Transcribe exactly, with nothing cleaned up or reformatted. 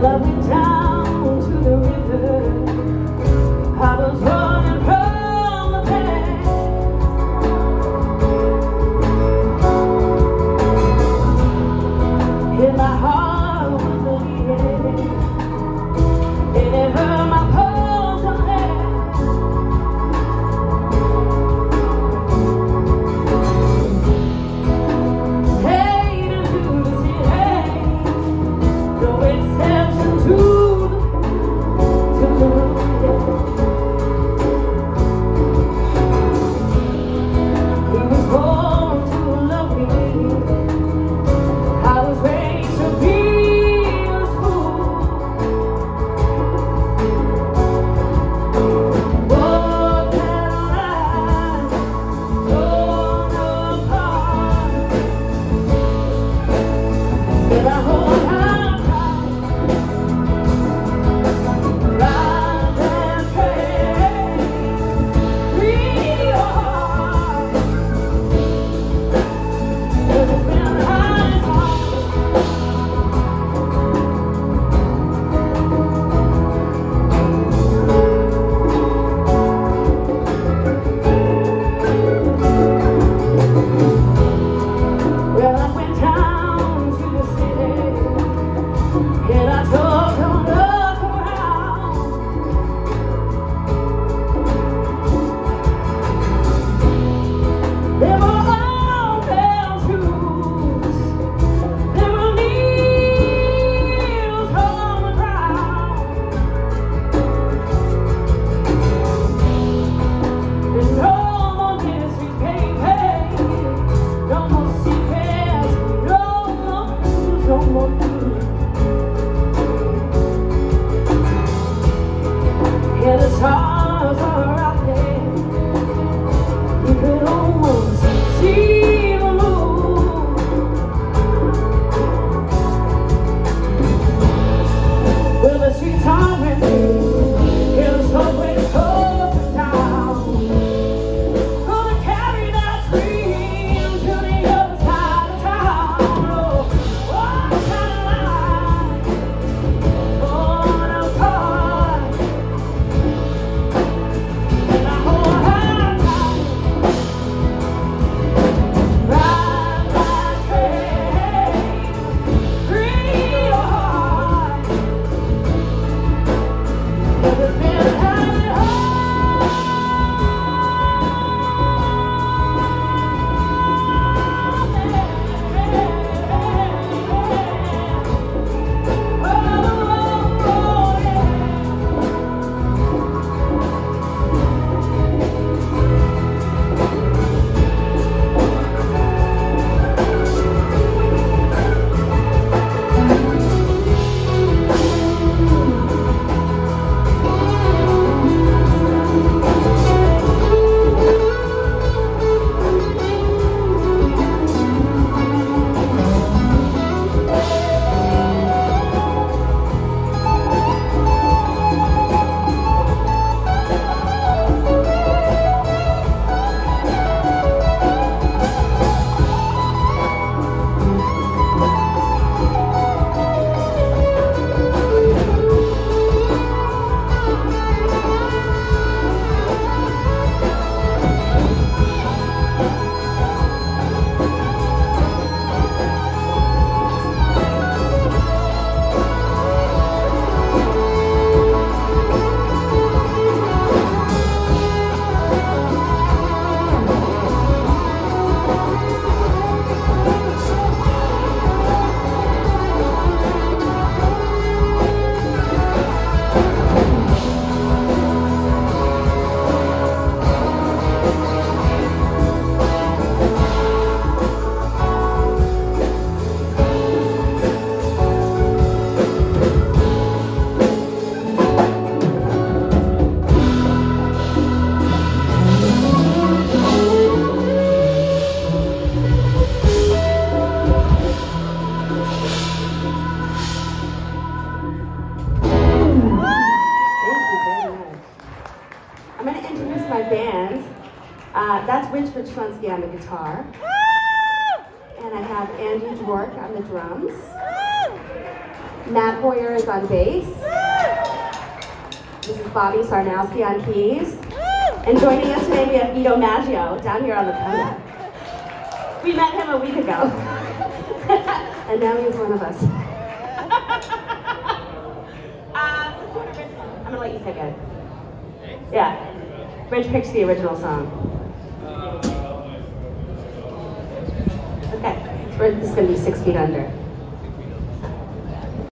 Well, I went down to the river. I was running from the past. In my heart was bleeding, and it hurt my pulse on that. Stayed into the city, no exception to to the rule. He was born to love me. I was raised to be a fool. What can I torn apart? Did I hold out tight, rise and pray, free your heart? 'Cause it's been high and hard. Well, I went down to the city, and I took a look around. There were old bell shoes, there were needles on the ground. There's no more mysteries, baby, no more secrets, no more news, no more news. Yeah, the stars are out there, you could almost see the moon. Well, the streets are empty, yeah, the subway closing down. Gonna carry that dream to the other side of town. Oh, what kind of life torn apart? And I hold her tight, ride that train, free your heart. 'Cause it's been high and hard. Uh, that's Rich Vichlensky on the guitar. And I have Andy Dwork on the drums. Matt Hoyer is on bass. This is Bobby Sarnowski on keys. And joining us today, we have Vito Maggio down here on the piano. We met him a week ago. And now he's one of us. uh, I'm gonna let you pick it. Yeah. Rich picks the original song. Okay. So this is gonna be Six Feet Under.